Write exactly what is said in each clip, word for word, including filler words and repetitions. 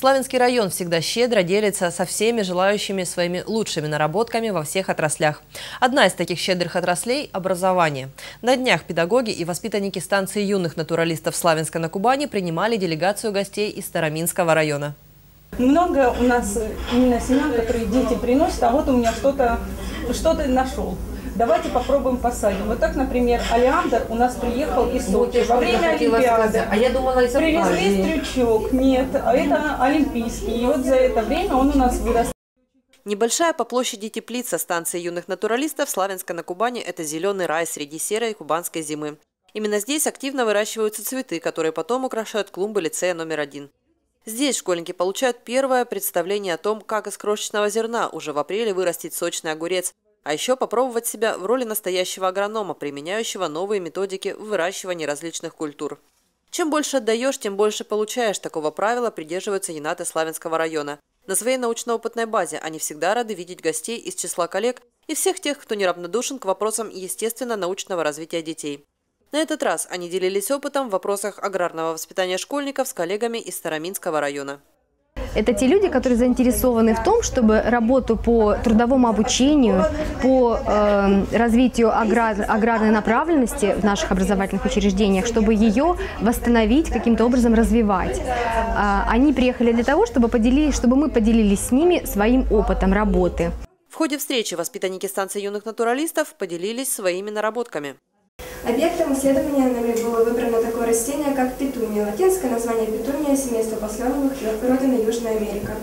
Славянский район всегда щедро делится со всеми желающими своими лучшими наработками во всех отраслях. Одна из таких щедрых отраслей – образование. На днях педагоги и воспитанники станции юных натуралистов Славянска на Кубани принимали делегацию гостей из Староминского района. Много у нас именно семян, которые дети приносят, а вот у меня что-то что-то нашел. Давайте попробуем посадим. Вот так, например, олеандр у нас приехал из Сочи во время Олимпиады. А я думала, из Привезли стрючок. Нет, это олимпийский. И вот за это время он у нас вырос. Небольшая по площади теплица станции юных натуралистов Славянска на Кубани – это зеленый рай среди серой кубанской зимы. Именно здесь активно выращиваются цветы, которые потом украшают клумбы лицея номер один. Здесь школьники получают первое представление о том, как из крошечного зерна уже в апреле вырастить сочный огурец, а еще попробовать себя в роли настоящего агронома, применяющего новые методики в выращивании различных культур. Чем больше отдаешь, тем больше получаешь. Такого правила придерживаются енаты Славянского района. На своей научно-опытной базе они всегда рады видеть гостей из числа коллег и всех тех, кто неравнодушен к вопросам естественно-научного развития детей. На этот раз они делились опытом в вопросах аграрного воспитания школьников с коллегами из Староминского района. Это те люди, которые заинтересованы в том, чтобы работу по трудовому обучению, по э, развитию аграр, аграрной направленности в наших образовательных учреждениях, чтобы ее восстановить, каким-то образом развивать. Э, они приехали для того, чтобы, поделить, чтобы мы поделились с ними своим опытом работы. В ходе встречи воспитанники станции юных натуралистов поделились своими наработками. Объектом исследования нами было выбрано такое растение, как петуния. Латинское название петуния – семейство посленовых, родина Южная Америка.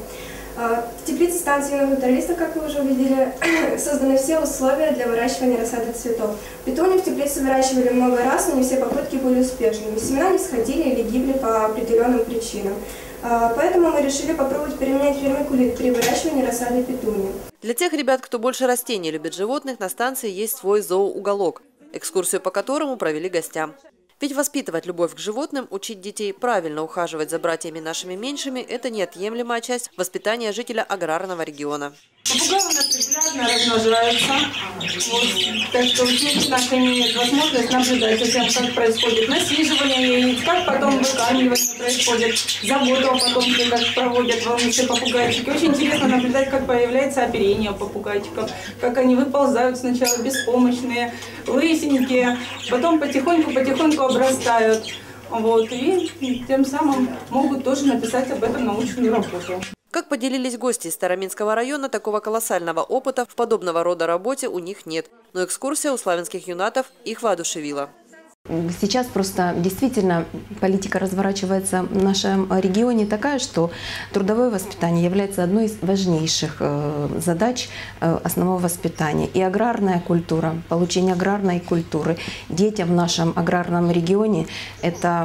В теплице станции юных натуралистов, как вы уже увидели, созданы все условия для выращивания рассады цветов. Петунию в теплице выращивали много раз, но не все попытки были успешными. Семена не сходили или гибли по определенным причинам. Поэтому мы решили попробовать применять вермикулит при выращивании рассады петунии. Для тех ребят, кто больше растений любит животных, на станции есть свой зооуголок, экскурсию по которому провели гостям. Ведь воспитывать любовь к животным, учить детей правильно ухаживать за братьями нашими меньшими – это неотъемлемая часть воспитания жителя аграрного региона. Попугаи у нас регулярно размножаются, вот, так что ученицы наши имеют возможность наблюдать за тем, как происходит насиживание яиц, как потом выкармливание происходит, заботу о потомстве, как проводят волнистые попугайчики. Очень интересно наблюдать, как появляется оперение у попугайчиков, как они выползают сначала беспомощные, лысенькие, потом потихоньку-потихоньку обрастают. Вот, и тем самым могут тоже написать об этом научную работу. Как поделились гости из Староминского района, такого колоссального опыта в подобного рода работе у них нет. Но экскурсия у славянских юнатов их воодушевила. Сейчас просто действительно политика разворачивается в нашем регионе такая, что трудовое воспитание является одной из важнейших задач основного воспитания. И аграрная культура, получение аграрной культуры детям в нашем аграрном регионе – это…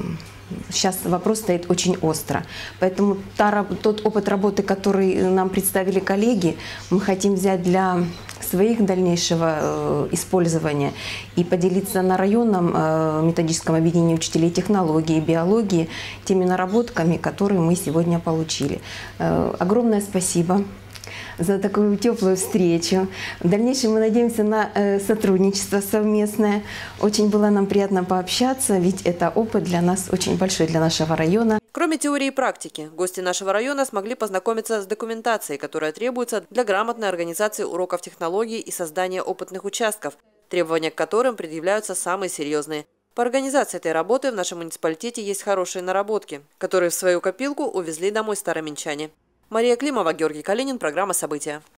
Сейчас вопрос стоит очень остро. Поэтому та, тот опыт работы, который нам представили коллеги, мы хотим взять для своих дальнейшего э, использования и поделиться на районном э, методическом объединении учителей технологии и биологии теми наработками, которые мы сегодня получили. Э, огромное спасибо за такую теплую встречу. В дальнейшем мы надеемся на э, сотрудничество совместное. Очень было нам приятно пообщаться, ведь это опыт для нас очень большой, для нашего района. Кроме теории и практики, гости нашего района смогли познакомиться с документацией, которая требуется для грамотной организации уроков технологий и создания опытных участков, требования к которым предъявляются самые серьезные. По организации этой работы в нашем муниципалитете есть хорошие наработки, которые в свою копилку увезли домой староминчане. Мария Климова, Георгий Калинин, программа «События».